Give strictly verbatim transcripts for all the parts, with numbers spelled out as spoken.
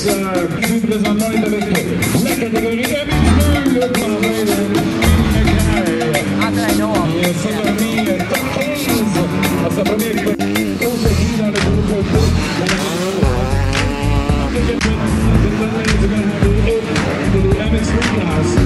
euh, qui présentement est avec la catégorie M X deux, le travail de et c'est l'ami top quinze à sa première expérience conseillée dans le groupe de M X deux class.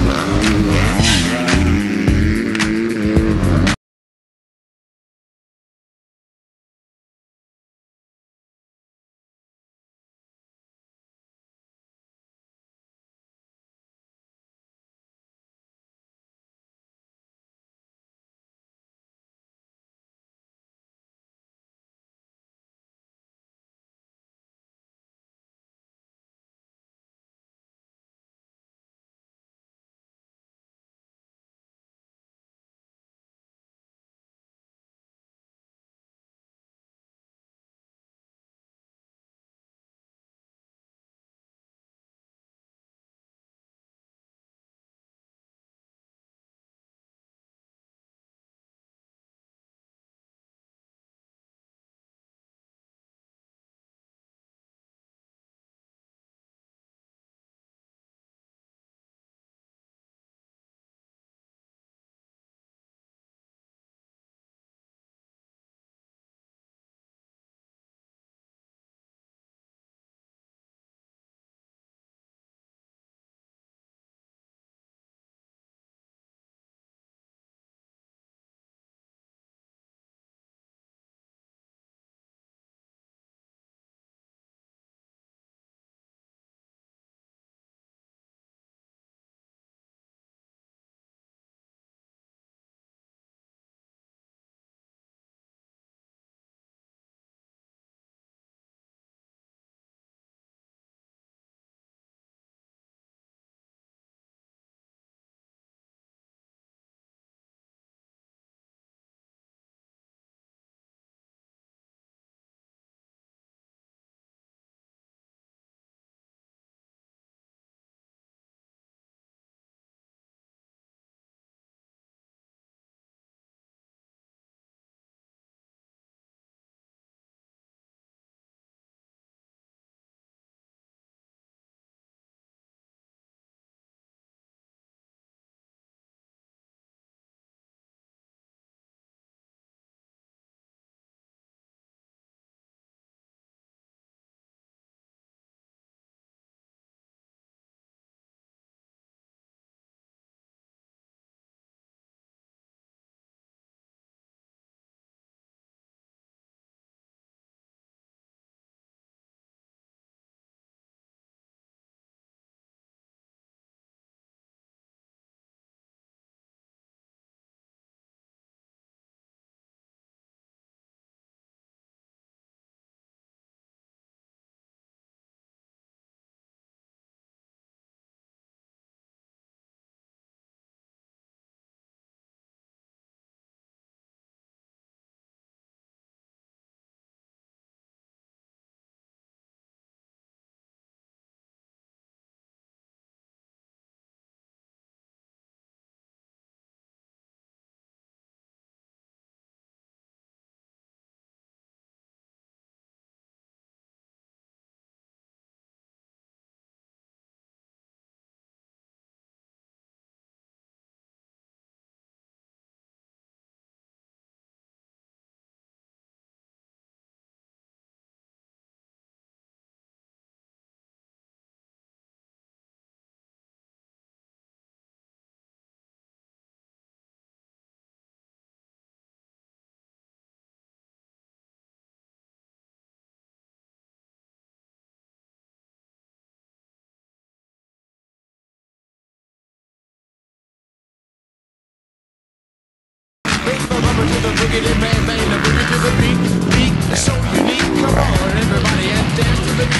To the boogie, the bang bang, the boogie to the beat, beat so unique. Come on, everybody, and dance to the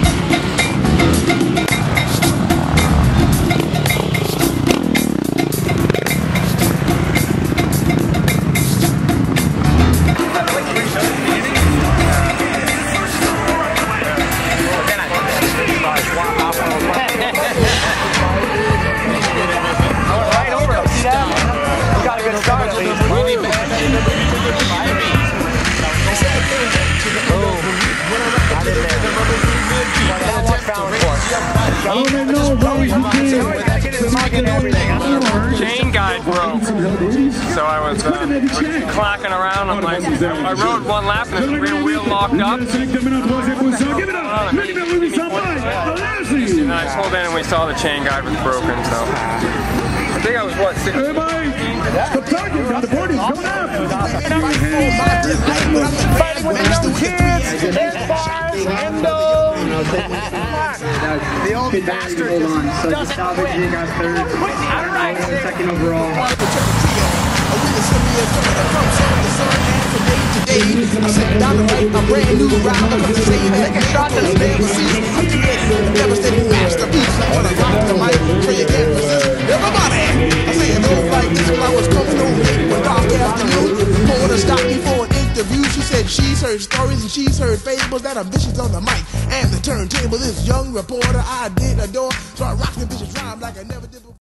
beat. Right over, see that? We got a good start at least. Oh, got it there. chain guide broke, so I was uh, clacking around on my. I rode one lap and the rear wheel locked up. And I pulled in and we saw the chain guide was broken. So I think I was what six. Everybody, stop talking. The board is coming up. Fighting with the young kids, there's bars, endo. The old bastard doesn't quit. Second overall. I sit down to write a brand new rhyme. I'm gonna say that I shot to the never cease. Devastating masterpiece. I wanna rock the mic, pray again, resist. Everybody, I say it looked like this when I was coming home late one dark afternoon. Reporter stopped me for an interview. She said she's heard stories and she's heard fables that are vicious on the mic and the turntable. This young reporter I did adore, so I rocked the vicious rhyme like I never did before.